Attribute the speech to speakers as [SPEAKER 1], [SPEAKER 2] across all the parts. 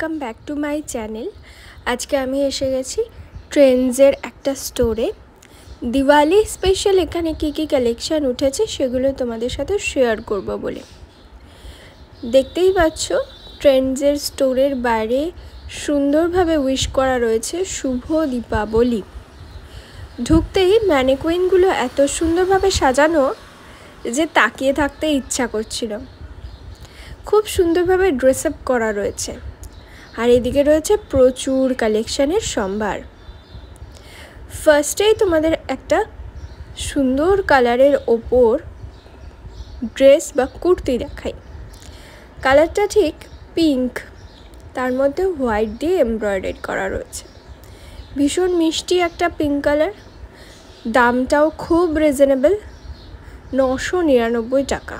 [SPEAKER 1] Welcome back to my channel. আজকে আমি এসে গেছি ট্রেন্ডসের একটা স্টোরে। দিওয়ালি স্পেশাল এখানে কী কী কালেকশান উঠেছে সেগুলো তোমাদের সাথে শেয়ার করব বলে। দেখতেই পাচ্ছ ট্রেন্ডসের স্টোরের বাইরে সুন্দরভাবে উইশ করা রয়েছে শুভ দীপাবলি। ঢুকতেই ম্যানিকুইনগুলো এত সুন্দরভাবে সাজানো যে তাকিয়ে থাকতে ইচ্ছা করছিল। খুব সুন্দরভাবে ড্রেস আপ করা রয়েছে, আর এদিকে রয়েছে প্রচুর কালেকশানের সম্ভার। ফার্স্টেই তোমাদের একটা সুন্দর কালারের ওপর ড্রেস বা কুর্তি দেখাই। কালারটা ঠিক পিঙ্ক, তার মধ্যে হোয়াইট দিয়ে এমব্রয়ডারি করা রয়েছে। ভীষণ মিষ্টি একটা পিঙ্ক কালার। দামটাও খুব রিজনেবল, 999 টাকা।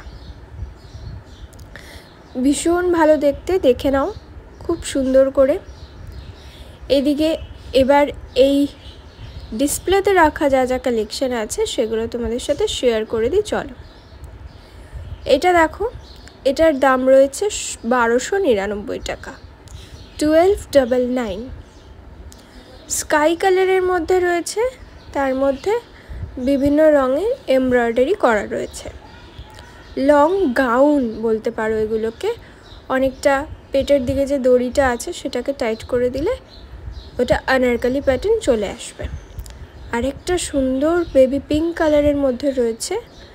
[SPEAKER 1] ভীষণ ভালো দেখতে, দেখে নাও খুব সুন্দর করে। এদিকে এবার এই ডিসপ্লেতে রাখা যা যা কালেকশান আছে সেগুলো তোমাদের সাথে শেয়ার করে দিই, চলো। এটা দেখো, এটার দাম রয়েছে 1299 টাকা, 1299। স্কাই কালারের মধ্যে রয়েছে, তার মধ্যে বিভিন্ন রঙের এমব্রয়ডারি করা রয়েছে। লং গাউন বলতে পারো এগুলোকে। অনেকটা পেটের দিকে যে দড়িটা আছে সেটাকে টাইট করে দিলে ওটা আনারকলি প্যাটার্ন চলে আসবে। আরেকটা সুন্দর বেবি পিঙ্ক কালারের মধ্যে রয়েছে,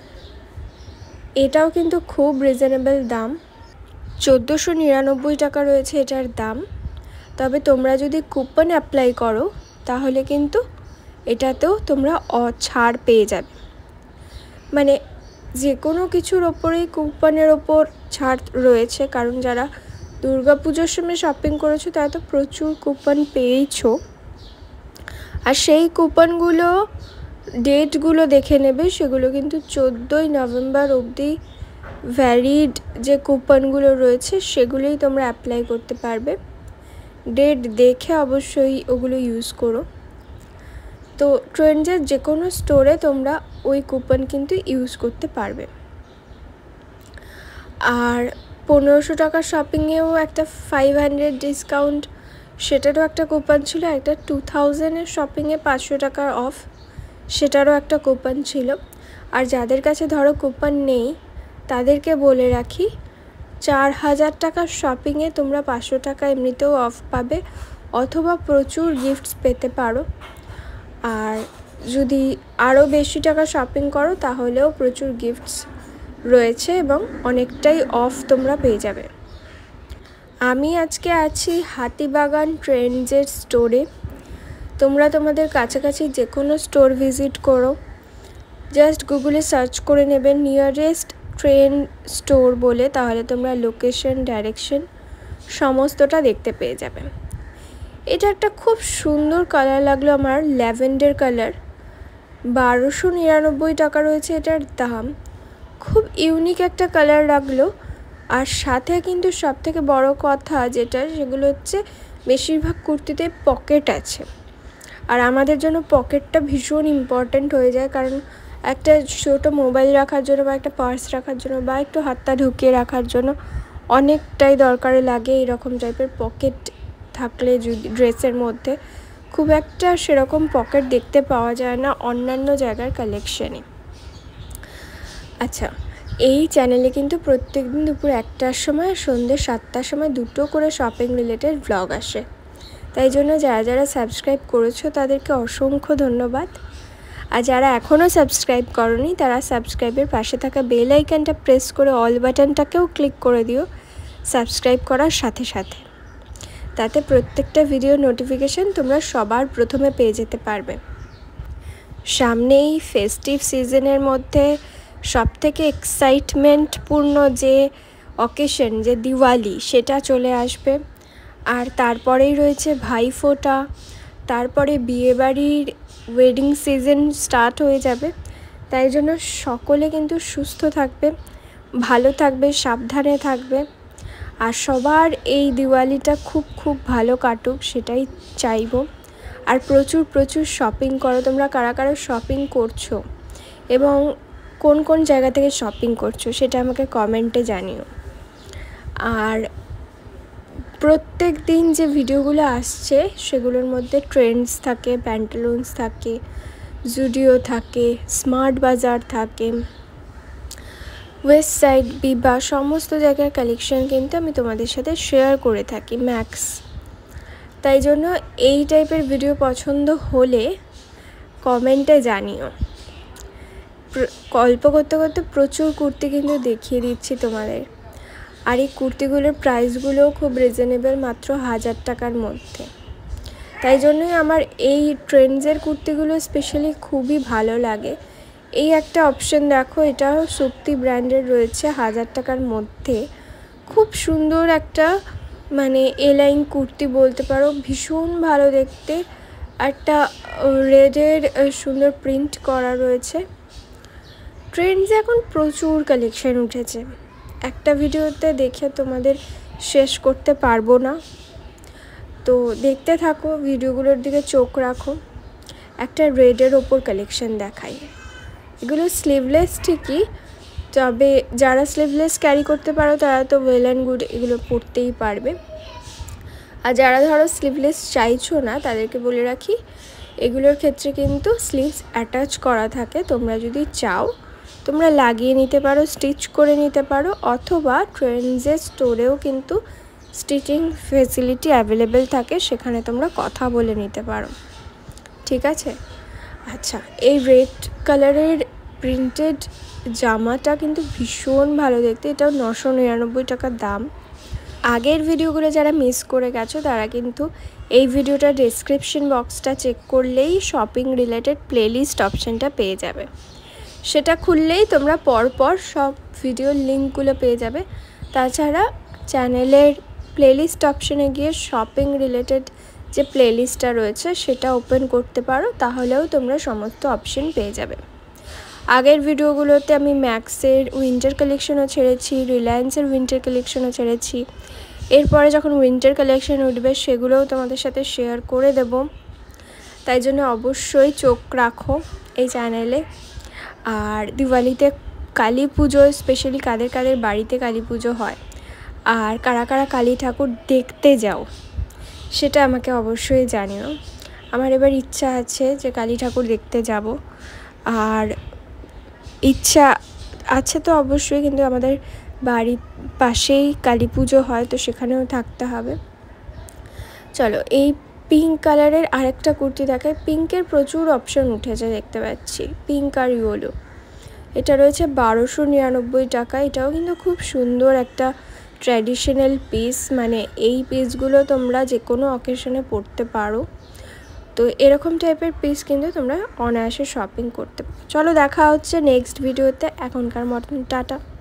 [SPEAKER 1] এটাও কিন্তু খুব রিজনেবল দাম, 1499 টাকা রয়েছে এটার দাম। তবে তোমরা যদি কুপন অ্যাপ্লাই করো তাহলে কিন্তু এটাতেও তোমরা ছাড় পেয়ে যাবে। মানে যে কোনো কিছুর ওপরেই কুপনের ওপর ছাড় রয়েছে, কারণ যারা দুর্গাপুজোর সময় শপিং করেছো তারা তো প্রচুর কুপন পেয়েছো। আর সেই কুপনগুলো ডেটগুলো দেখে নেবে, সেগুলো কিন্তু 14ই নভেম্বর অবধি ভ্যালিড যে কুপনগুলো রয়েছে সেগুলোই তোমরা অ্যাপ্লাই করতে পারবে। ডেট দেখে অবশ্যই ওগুলো ইউজ করো। তো ট্রেন্ডসের যে কোনো স্টোরে তোমরা ওই কুপন কিন্তু ইউজ করতে পারবে। আর 1500 টাকার শপিংয়েও একটা 500 ডিসকাউন্ট, সেটারও একটা কুপন ছিল। একটা 2000-এর শপিংয়ে 500 টাকার অফ, সেটারও একটা কুপন ছিল। আর যাদের কাছে ধরো কুপন নেই তাদেরকে বলে রাখি, 4000 টাকার শপিংয়ে তোমরা 500 টাকা এমনিতেও অফ পাবে, অথবা প্রচুর গিফটস পেতে পারো। আর যদি আরও বেশি টাকা শপিং করো তাহলেও প্রচুর গিফটস রয়েছে এবং অনেকটাই অফ তোমরা পেয়ে যাবে। আমি আজকে আছি হাতিবাগান ট্রেন্ডসের স্টোরে। তোমরা তোমাদের কাছাকাছি যে কোনো স্টোর ভিজিট করো, জাস্ট গুগলে সার্চ করে নেবে নিয়ারেস্ট ট্রেন্ড স্টোর বলে, তাহলে তোমরা লোকেশন, ডাইরেকশন সমস্তটা দেখতে পেয়ে যাবে। এটা একটা খুব সুন্দর কালার লাগলো আমার, ল্যাভেন্ডার কালার। 1299 টাকা রয়েছে এটার দাম। খুব ইউনিক একটা কালার লাগলো। আর সাথে কিন্তু সবথেকে বড় কথা যেটা, সেগুলো হচ্ছে বেশিরভাগ কুর্তিতে পকেট আছে। আর আমাদের জন্য পকেটটা ভীষণ ইম্পর্ট্যান্ট হয়ে যায়, কারণ একটা ছোটো মোবাইল রাখার জন্য বা একটা পার্স রাখার জন্য বা একটু হাতটা ঢুকিয়ে রাখার জন্য অনেকটাই দরকারে লাগে এরকম টাইপের পকেট থাকলে। যদি ড্রেসের মধ্যে খুব একটা সেরকম পকেট দেখতে পাওয়া যায় না অন্যান্য জায়গার কালেকশানে। আচ্ছা, এই চ্যানেলে কিন্তু প্রত্যেক দিন দুপুর 1টার সময়, সন্ধ্যে 7টার সময় দুটো করে শপিং রিলেটেড ব্লগ আসে। তাই জন্য যারা যারা সাবস্ক্রাইব করেছো তাদেরকে অসংখ্য ধন্যবাদ। আর যারা এখনও সাবস্ক্রাইব করোনি তারা সাবস্ক্রাইবের পাশে থাকা বেল আইকনটা প্রেস করে অল বাটনটাকেও ক্লিক করে দিও সাবস্ক্রাইব করার সাথে সাথে। তাতে প্রত্যেকটা ভিডিও নোটিফিকেশান তোমরা সবার প্রথমে পেয়ে যেতে পারবে। সামনেই ফেস্টিভ সিজনের মধ্যে সবথেকে এক্সাইটমেন্টপূর্ণ যে অকেশন, যে দিওয়ালি, সেটা চলে আসবে। আর তারপরেই রয়েছে ভাইফোঁটা, তারপরে বিয়েবাড়ির ওয়েডিং সিজন স্টার্ট হয়ে যাবে। তাই জন্য সকলে কিন্তু সুস্থ থাকবে, ভালো থাকবে, সাবধানে থাকবে। আর সবার এই দিওয়ালিটা খুব খুব ভালো কাটুক, সেটাই চাইবো। আর প্রচুর প্রচুর শপিং করো। তোমরা কারা কারা শপিং করছো এবং কোন কোন জায়গা থেকে শপিং করছো সেটা আমাকে কমেন্টে জানিও। আর প্রত্যেক দিন যে ভিডিওগুলো আসছে সেগুলোর মধ্যে ট্রেন্ডস থাকে, প্যান্টালুন্স থাকে, জুডিও থাকে, স্মার্ট বাজার থাকে, ওয়েস্ট সাইড, বিবা, সমস্ত জায়গার কালেকশন কিন্তু আমি তোমাদের সাথে শেয়ার করে থাকি, ম্যাক্স। তাই জন্য এই টাইপের ভিডিও পছন্দ হলে কমেন্টে জানিও। গল্প করতে করতে প্রচুর কুর্তি কিন্তু দেখিয়ে দিচ্ছি তোমাদের। আর এই কুর্তিগুলোর প্রাইসগুলোও খুব রিজনেবল, মাত্র 1000 টাকার মধ্যে। তাই জন্যই আমার এই ট্রেন্ডসের কুর্তিগুলো স্পেশালি খুবই ভালো লাগে। এই একটা অপশন দেখো, এটা শক্তি ব্র্যান্ডের রয়েছে 1000 টাকার মধ্যে। খুব সুন্দর একটা মানে এলাইন কুর্তি বলতে পারো, ভীষণ ভালো দেখতে। একটা রেডের সুন্দর প্রিন্ট করা রয়েছে। ট্রেন্ডসে এখন প্রচুর কালেকশন উঠেছে, একটা ভিডিওতে দেখে তোমাদের শেষ করতে পারবো না। তো দেখতে থাকো, ভিডিওগুলোর দিকে চোখ রাখো। একটা রেডের ওপর কালেকশন দেখাই। এগুলো স্লিভলেস ঠিকই, তবে যারা স্লিভলেস ক্যারি করতে পারো তারা তো ওয়েল অ্যান্ড গুড, এগুলো পরতেই পারবে। আর যারা ধরো স্লিভলেস চাইছো না তাদেরকে বলে রাখি, এগুলোর ক্ষেত্রে কিন্তু স্লিভস অ্যাটাচ করা থাকে। তোমরা যদি চাও তোমরা লাগিয়ে নিতে পারো, স্টিচ করে নিতে পারো, অথবা ট্রেন্ডসের স্টোরেও কিন্তু স্টিচিং ফেসিলিটি অ্যাভেলেবেল থাকে, সেখানে তোমরা কথা বলে নিতে পারো, ঠিক আছে। আচ্ছা, এই রেড কালারের প্রিন্টেড জামাটা কিন্তু ভীষণ ভালো দেখতে, এটাও 999 টাকা দাম। আগের ভিডিওগুলো যারা মিস করে গেছো তারা কিন্তু এই ভিডিওটার ডেসক্রিপশন বক্সটা চেক করলেই শপিং রিলেটেড প্লেলিস্ট অপশানটা পেয়ে যাবে। সেটা খুললেই তোমরা পরপর সব ভিডিওর লিঙ্কগুলো পেয়ে যাবে। তাছাড়া চ্যানেলের প্লেলিস্ট অপশানে গিয়ে শপিং রিলেটেড যে প্লেলিস্টটা রয়েছে সেটা ওপেন করতে পারো, তাহলেও তোমরা সমস্ত অপশান পেয়ে যাবে। আগের ভিডিওগুলোতে আমি ম্যাক্সের উইন্টার কালেকশনও ছেড়েছি, রিলায়েন্সের উইন্টার কালেকশনও ছেড়েছি। এরপরে যখন উইন্টার কালেকশন উঠবে সেগুলোও তোমাদের সাথে শেয়ার করে দেব। তাই জন্য অবশ্যই চোখ রাখো এই চ্যানেলে। আর দিওয়ালিতে, কালী পুজোয় স্পেশালি কাদের কাদের বাড়িতে কালী পুজো হয় আর কারা কারা কালী ঠাকুর দেখতে যাও সেটা আমাকে অবশ্যই জানিও। আমার এবার ইচ্ছা আছে যে কালী ঠাকুর দেখতে যাব, আর ইচ্ছা আছে তো অবশ্যই, কিন্তু আমাদের বাড়ির পাশেই কালী পুজো হয়, তো সেখানেও থাকতে হবে। চলো, এই পিঙ্ক কালারের আরেকটা কুর্তি দেখায়। পিঙ্কের প্রচুর অপশন উঠেছে দেখতে পাচ্ছি, পিঙ্ক আর ইয়েলো। এটা রয়েছে 1299 টাকা। এটাও কিন্তু খুব সুন্দর একটা ট্র্যাডিশনাল পিস, মানে এই পিসগুলো তোমরা যে কোনো অকেশনে পরতে পারো। তো এরকম টাইপের পিস কিন্তু তোমরা অনায়াসে শপিং করতে পারো। চলো, দেখা হচ্ছে নেক্সট ভিডিওতে। এখনকার মতন টাটা।